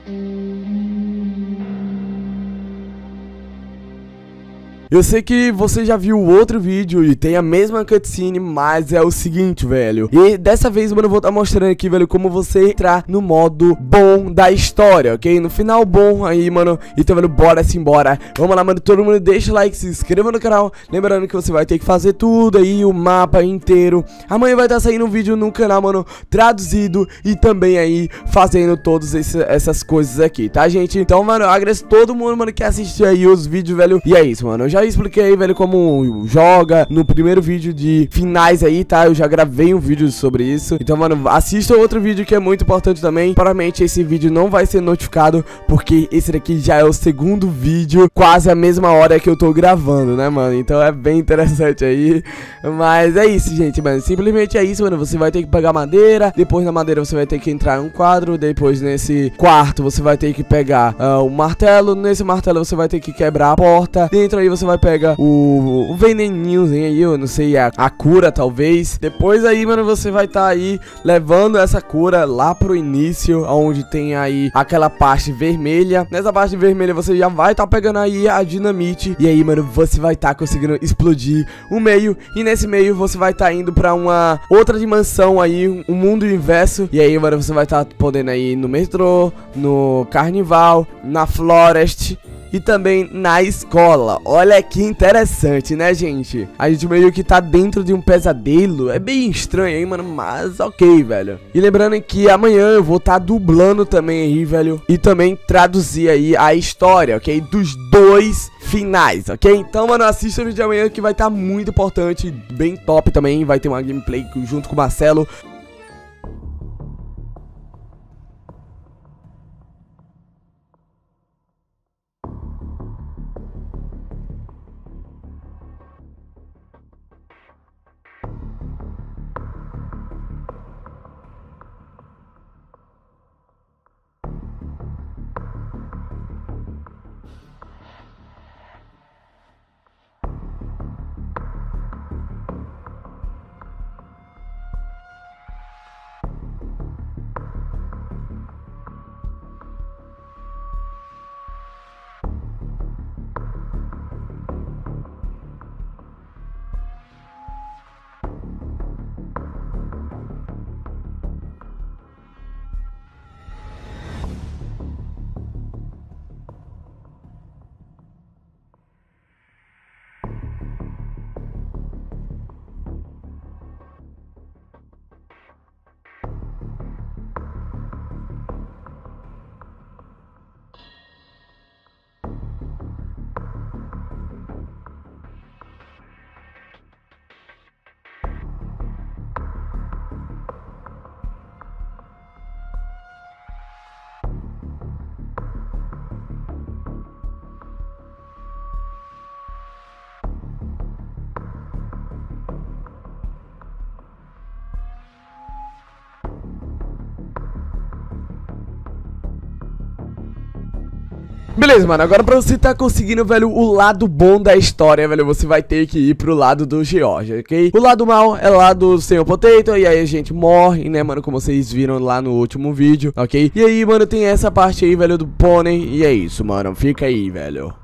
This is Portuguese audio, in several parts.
Eu sei que você já viu o outro vídeo e tem a mesma cutscene, mas é o seguinte, velho. E dessa vez, mano, eu vou estar mostrando aqui, velho, como você entrar no modo bom da história, ok? No final bom aí, mano. Então, velho, bora simbora. Vamos lá, mano, todo mundo deixa o like, se inscreva no canal. Lembrando que você vai ter que fazer tudo aí, o mapa inteiro. Amanhã vai estar saindo um vídeo no canal, mano, traduzido e também aí fazendo todas essas coisas aqui, tá, gente? Então, mano, eu agradeço todo mundo, mano, que assistiu aí os vídeos, velho. E é isso, mano. Eu já expliquei aí, velho, como joga no primeiro vídeo de finais aí, tá? Eu já gravei um vídeo sobre isso. Então, mano, assista outro vídeo que é muito importante também. Provavelmente esse vídeo não vai ser notificado, porque esse daqui já é o segundo vídeo, quase a mesma hora que eu tô gravando, né, mano? Então é bem interessante aí. Mas é isso, gente, mano. Simplesmente é isso, mano. Você vai ter que pegar madeira. Depois na madeira você vai ter que entrar em um quadro. Depois nesse quarto você vai ter que pegar o martelo. Nesse martelo você vai ter que quebrar a porta. Dentro aí você vai pegar o veneninhozinho aí, eu não sei, a cura talvez. Depois aí, mano, você vai estar aí levando essa cura lá pro início, onde tem aí aquela parte vermelha. Nessa parte vermelha você já vai estar pegando aí a dinamite. E aí, mano, você vai estar conseguindo explodir o meio. E nesse meio você vai estar indo pra uma outra dimensão aí, um mundo inverso. E aí, mano, você vai estar podendo aí no metrô, no carnival, na floresta e também na escola. Olha que interessante, né, gente? A gente meio que tá dentro de um pesadelo. É bem estranho aí, mano, mas ok, velho. E lembrando que amanhã eu vou estar dublando também aí, velho, e também traduzir aí a história, ok? Dos dois finais, ok? Então, mano, assista o vídeo de amanhã que vai estar muito importante, bem top também. Vai ter uma gameplay junto com o Marcelo. Beleza, mano, agora pra você tá conseguindo, velho, o lado bom da história, velho, você vai ter que ir pro lado do George, ok? O lado mal é lá do Senhor Potato, e aí a gente morre, né, mano, como vocês viram lá no último vídeo, ok? E aí, mano, tem essa parte aí, velho, do pônei, e é isso, mano, fica aí, velho.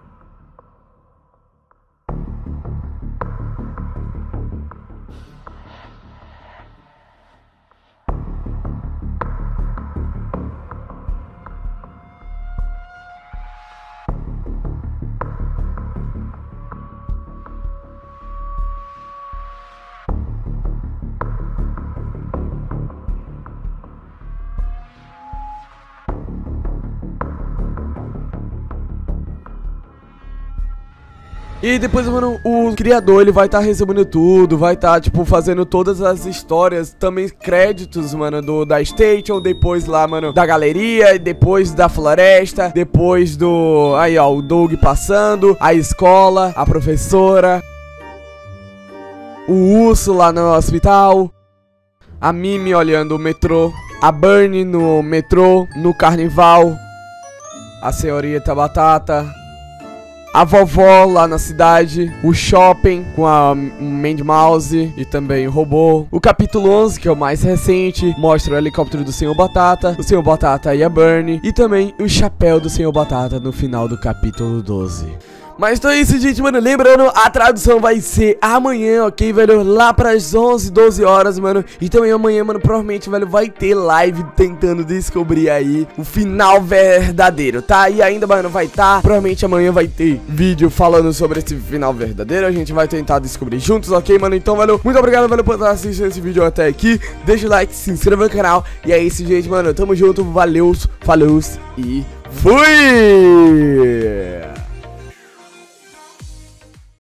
E depois, mano, o criador, ele vai estar resumindo tudo, vai estar, tipo, fazendo todas as histórias, também créditos, mano, da Station, depois lá, mano, da galeria, depois da floresta, depois do... Aí, ó, o Doug passando, a escola, a professora, o urso lá no hospital, a Mimi olhando o metrô, a Bernie no metrô, no carnival, a senhorita Batata, a vovó lá na cidade, o shopping com a Mandy Mouse e também o robô. O capítulo 11, que é o mais recente, mostra o helicóptero do Senhor Batata, o Senhor Batata e a Bernie, e também o chapéu do Senhor Batata no final do capítulo 12. Mas então é isso, gente, mano, lembrando, a tradução vai ser amanhã, ok, velho, lá pras 11, 12 horas, mano. E também amanhã, mano, provavelmente, velho, vai ter live tentando descobrir aí o final verdadeiro, tá? E ainda, mano, vai tá, provavelmente amanhã vai ter vídeo falando sobre esse final verdadeiro. A gente vai tentar descobrir juntos, ok, mano? Então, velho, muito obrigado, velho, por estar assistindo esse vídeo até aqui. Deixa o like, se inscreva no canal. E é isso, gente, mano, tamo junto, valeu, falou e fui!